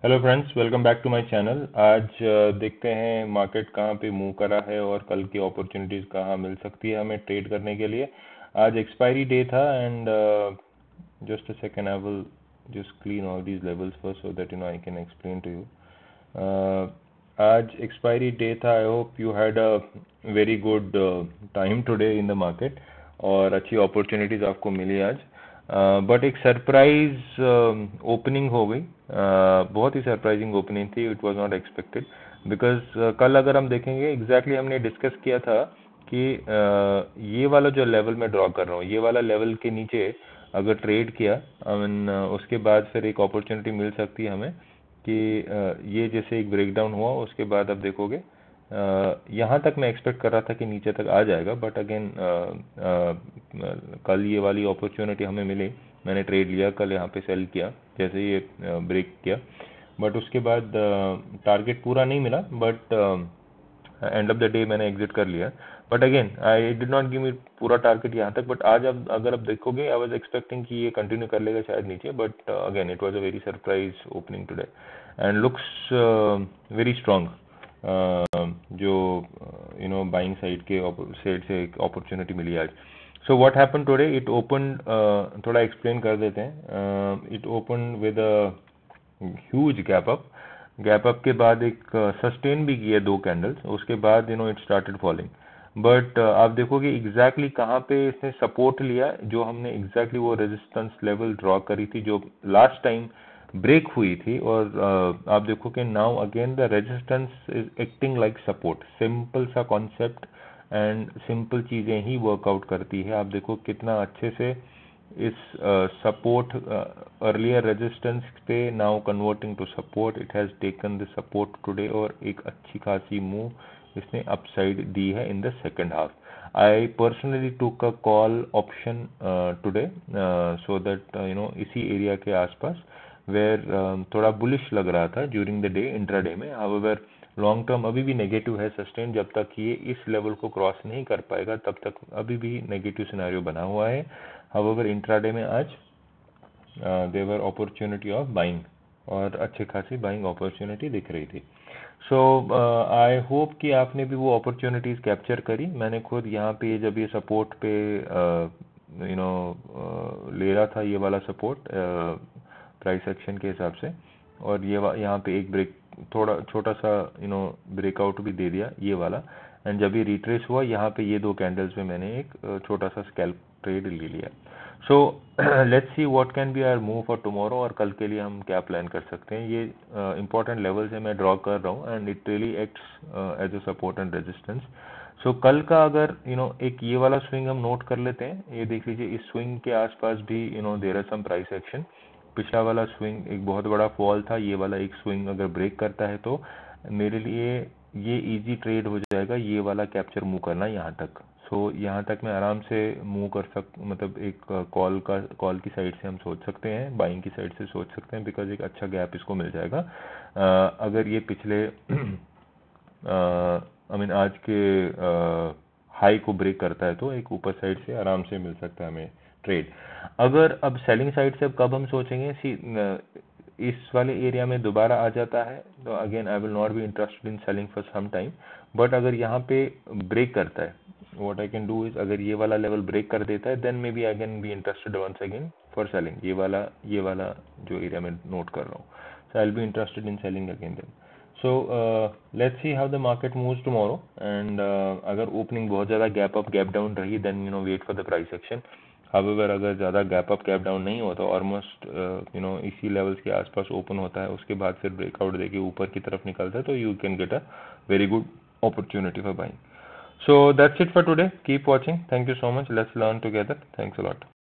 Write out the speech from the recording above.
Hello friends, welcome back to my channel. आज देखते हैं मार्केट कहाँ पे मूव करा है और कल की अपॉर्चुनिटीज़ कहाँ मिल सकती है हमें ट्रेड करने के लिए। आज एक्सपायरी डे था and just a second, I will just clean all these levels first so that I can explain to you. आज एक्सपायरी डे था। I hope you had a very good time today in the market और अच्छी opportunities आपको मिली आज। But एक surprise opening हो गई। बहुत ही सरप्राइजिंग ओपनिंग थी। It was not expected because कल अगर हम देखेंगे एग्जैक्टली हमने डिस्कस किया था कि ये वाला जो लेवल मैं ड्रॉ कर रहा हूँ, ये वाला लेवल के नीचे अगर ट्रेड किया, आई मीन उसके बाद फिर एक अपॉर्चुनिटी मिल सकती है हमें कि ये जैसे एक ब्रेकडाउन हुआ उसके बाद अब देखोगे यहाँ तक मैं एक्सपेक्ट कर रहा था कि नीचे तक आ जाएगा, बट अगेन कल ये वाली अपॉर्चुनिटी हमें मिली। मैंने ट्रेड लिया कल, यहाँ पे सेल किया जैसे ये ब्रेक किया, बट उसके बाद टारगेट पूरा नहीं मिला, but end of the day मैंने एग्जिट कर लिया। But again I did not give me पूरा टारगेट यहाँ तक, बट आज अब अगर आप देखोगे आई वाज एक्सपेक्टिंग कि ये कंटिन्यू कर लेगा शायद नीचे, but again it was a very surprise opening today and looks very strong. जो बाइंग साइड के साइड से एक अपॉर्चुनिटी मिली आज। So what happen today, it open, थोड़ा एक्सप्लेन कर देते हैं। It open with a huge gap up के बाद एक सस्टेन भी किया 2 कैंडल्स, उसके बाद इट स्टार्टेड फॉलिंग। बट आप देखोगे एग्जैक्टली कहाँ पे इसने सपोर्ट लिया, जो हमने एग्जैक्टली वो रेजिस्टेंस लेवल ड्रॉ करी थी जो लास्ट टाइम ब्रेक हुई थी, और आप देखो कि now again the resistance is acting like support. Simple सा कॉन्सेप्ट एंड सिंपल चीज़ें ही वर्कआउट करती है। आप देखो कितना अच्छे से इस सपोर्ट, अर्लियर रेजिस्टेंस पे now converting to support, it has taken the support today और एक अच्छी खासी मूव इसने अपसाइड दी है in the second half. I personally took a call option today so that इसी एरिया के आसपास वेयर थोड़ा बुलिश लग रहा था ड्यूरिंग द डे, इंट्राडे में। हाउएवर लॉन्ग टर्म अभी भी नेगेटिव है सस्टेन, जब तक ये इस लेवल को क्रॉस नहीं कर पाएगा तब तक अभी भी नेगेटिव सिनेरियो बना हुआ है। हाउएवर इंट्राडे में आज देवर अपॉर्चुनिटी ऑफ बाइंग और अच्छे खासी बाइंग अपॉर्चुनिटी दिख रही थी। सो आई होप कि आपने भी वो अपॉर्चुनिटीज़ कैप्चर करी। मैंने खुद यहाँ पे जब ये सपोर्ट पे ले रहा था, ये वाला सपोर्ट प्राइस एक्शन के हिसाब से, और ये यहाँ पे एक ब्रेक, थोड़ा छोटा सा ब्रेकआउट भी दे दिया ये वाला, एंड जब ये रिट्रेस हुआ यहाँ पे ये 2 कैंडल्स में मैंने एक छोटा सा स्कैल्प ट्रेड ले लिया। So let's see what can be our move for tomorrow, और कल के लिए हम क्या प्लान कर सकते हैं। ये इंपॉर्टेंट लेवल्स है मैं ड्रॉ कर रहा हूँ and it really acts as a support and resistance. So कल का अगर एक ये वाला स्विंग हम नोट कर लेते हैं, ये देख लीजिए इस स्विंग के आसपास भी there are some price action. पिछला वाला स्विंग एक बहुत बड़ा फॉल था, ये वाला एक स्विंग अगर ब्रेक करता है तो मेरे लिए ये इजी ट्रेड हो जाएगा ये वाला कैप्चर मूव करना यहाँ तक। सो यहाँ तक मैं आराम से मूव कर मतलब एक कॉल की साइड से हम सोच सकते हैं, बाइंग की साइड से सोच सकते हैं, बिकॉज एक अच्छा गैप इसको मिल जाएगा। अगर ये पिछले आई मीन आज के हाई को ब्रेक करता है तो एक ऊपर साइड से आराम से मिल सकता है हमें ट्रेड। अगर अब सेलिंग साइड से अब कब हम सोचेंगे, इस वाले एरिया में दोबारा आ जाता है तो again I will not be interested in selling for some time. But अगर यहाँ पे ब्रेक करता है, what I can do is, अगर ये वाला लेवल ब्रेक कर देता है then maybe I can be interested once again for selling. ये वाला जो एरिया में नोट कर रहा हूँ, so I will be interested in selling again then. So let's see how the market moves tomorrow, and अगर ओपनिंग बहुत ज़्यादा गैप अप गैप डाउन रही then wait for the price action. However अगर ज़्यादा gap up gap down नहीं होता, almost इसी levels के आसपास ओपन होता है, उसके बाद फिर ब्रेकआउट देके ऊपर की तरफ निकलता है, तो you can get a very good opportunity for buying. So that's it for today. Keep watching. Thank you so much. Let's learn together. Thanks a lot.